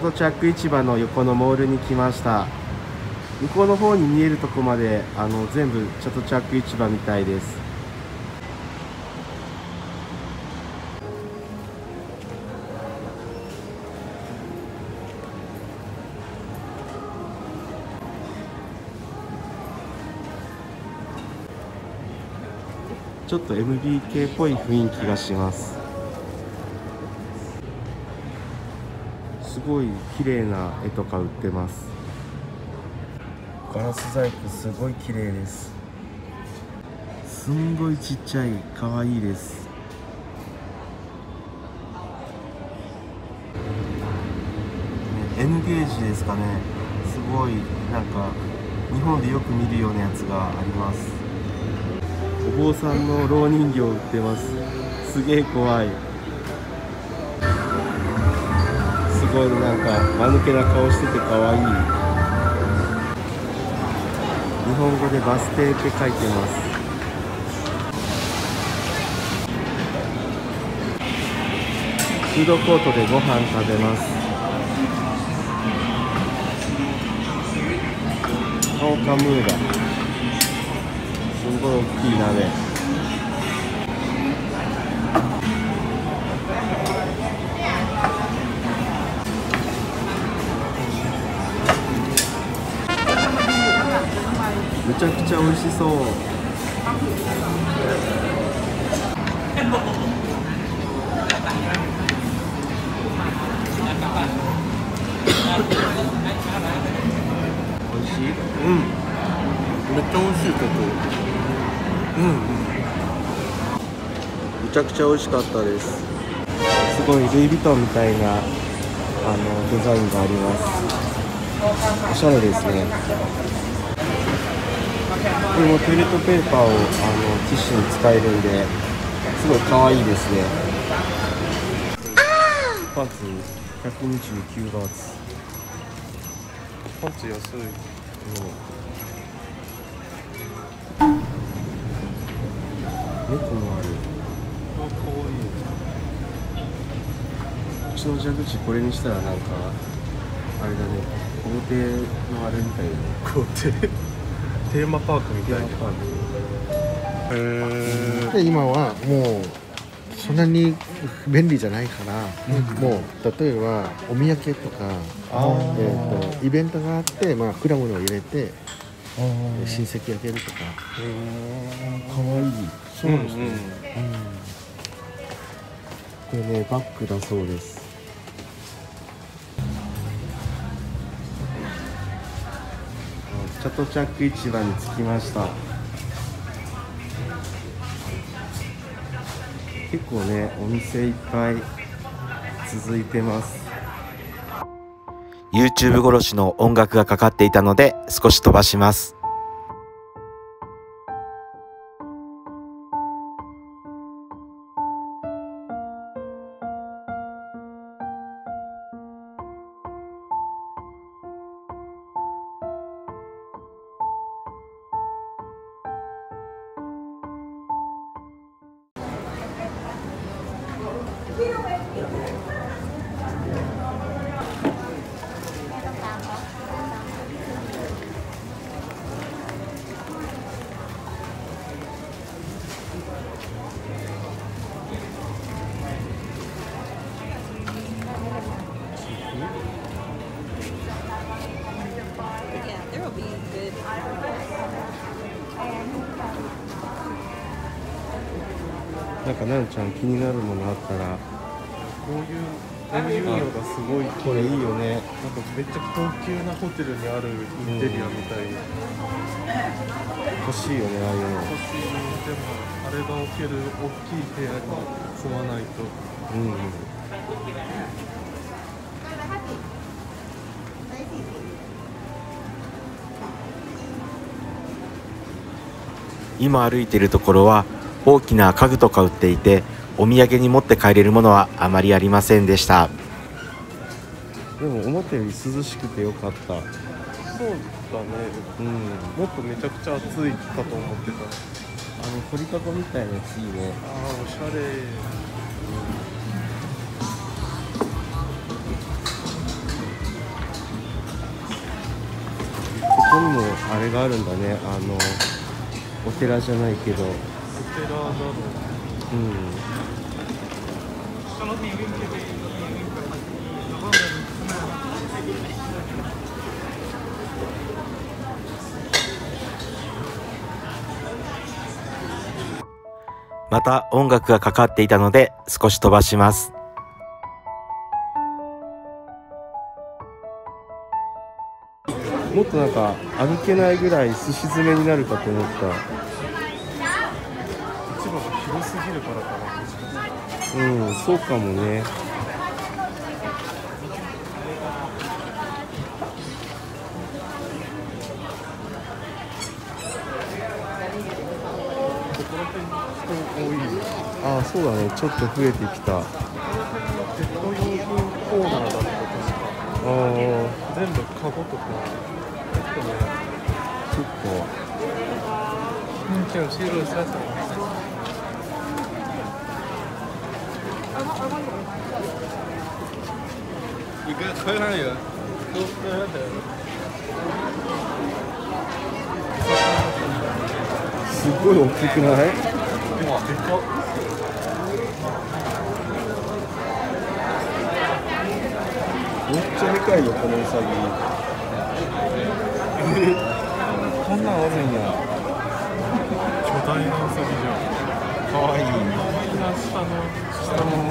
トチャック市場の横のモールに来ました。向こうの方に見えるとこまで全部チャトチャック市場みたいです。ちょっと MBK っぽい雰囲気がします。すごい綺麗な絵とか売ってます。ガラス細工すごい綺麗です。すんごいちっちゃい、可愛いです。N ゲージですかね。すごいなんか日本でよく見るようなやつがあります。お坊さんの蝋人形売ってます。すげえ怖い。すごいなんか間抜けな顔してて可愛い。日本語でバス停って書いてます。フードコートでご飯食べます。カオカムーラ、すごい大きい鍋。めちゃくちゃ美味しそう。美味しい？うん。めっちゃ美味しい、ここ。めちゃくちゃ美味しかったです。すごいルイ・ヴィトンみたいなデザインがあります。おしゃれですね。これもトイレットペーパーをティッシュに使えるんで、すごい可愛いですね。パンツ129バーツ。 パンツ安い。 猫もある。 あ、かわいい。 うちの蛇口これにしたらなんかあれだね、豪邸のあれみたいな。 豪邸テーマパークみたいな。 で今はもうそんなに便利じゃないから、もう例えばお土産とか、イベントがあって、果物を入れて親戚あげるとか。 かわいい。 そうですね。 これね、バッグだそうです。チャトチャック市場に着きました。結構ね、お店いっぱい続いてます。 YouTube 殺しの音楽がかかっていたので少し飛ばします。 なんかなるちゃん気になるものあったら。 こういうこういうのがすごいこれいいよね。 なんかめっちゃ高級なホテルにあるインテリアみたいな。 欲しいよね、ああいうの。 欲しい。でもあれが置ける大きい部屋に住まないと。 今歩いているところは大きな家具とか売っていて、お土産に持って帰れるものはあまりありませんでした。 でも思ったより涼しくてよかった。 そうだね。もっとめちゃくちゃ暑いかと思ってた。 鳥かごみたいなやついいね。 ああ、おしゃれ。 こにもあれがあるんだね。お寺じゃないけど。 お寺だろう。 うん。 また音楽がかかっていたので少し飛ばします。 もっとなんか歩けないぐらいすし詰めになるかと思った。 市場が広すぎるからかな。 うん、そうかもね。 ここら辺人多い。 ああ、そうだね。ちょっと増えてきた。 ペット用品コーナーだった確か。 ああ、 全部カゴとか。 そっか。 这种是热沙场。一个河南人，都喝的。 すごい大きくない？ 哇，でかっ。 めっちゃでかいよ、このウサギ。こんなんあるんや。 巨大なウサギじゃん。 かわいい。 みんな下もね。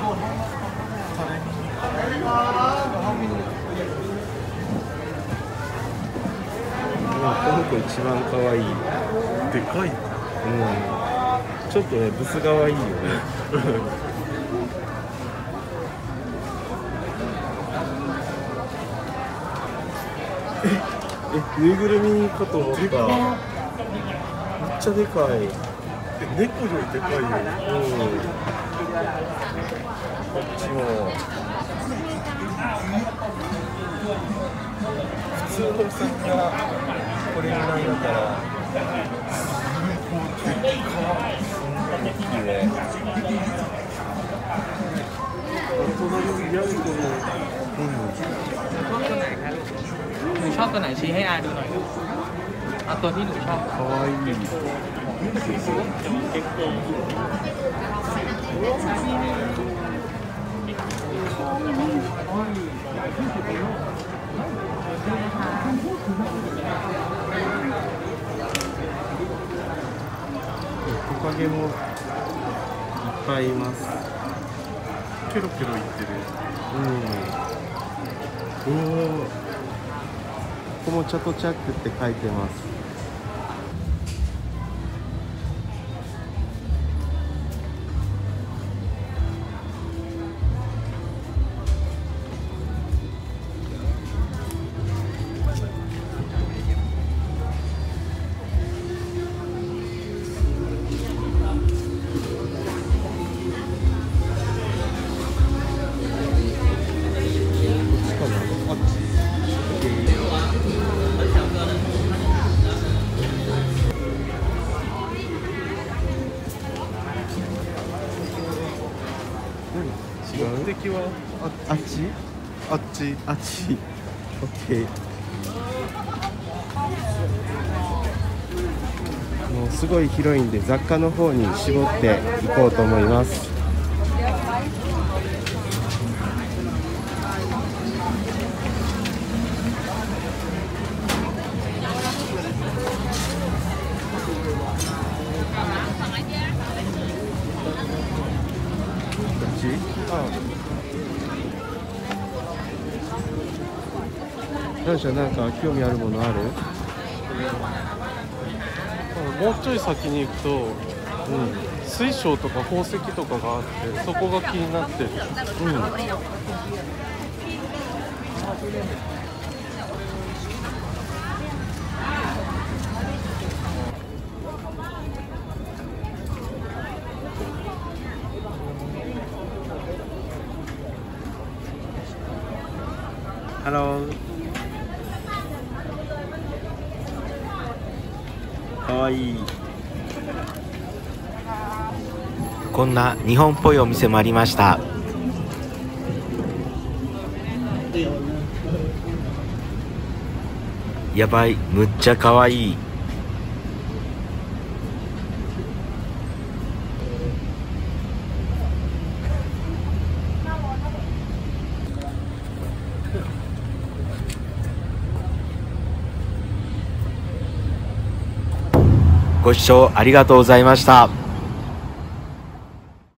この子一番かわいい。 でかい。 うん。ちょっとね、ブスがわいいよね。ぬいぐるみかと思った。めっちゃでかい。 猫よりでかいよ。 うん。こっちも。普通のウサギがこれになんだから。大きいね。 隣にヤギとも。 หนูชอบตัวไหนชี้ให้อาดูหน่อยเอาตัวที่หนูชอบかわいい。トカゲもいっぱいいます。 ケロケロ言ってる。 うん。おお。ここもチャトチャックって書いてます。 目的はあっち？ あっち。 あっち。オッケー。もうすごい広いんで雑貨の方に絞っていこうと思います。ランちゃん、なんか興味あるものある？ もうちょい先に行くと、水晶とか宝石とかがあって、そこが気になってる。 ハロー。かわいい。 こんな日本っぽいお店もありました。 やばい、むっちゃかわいい。ご視聴ありがとうございました。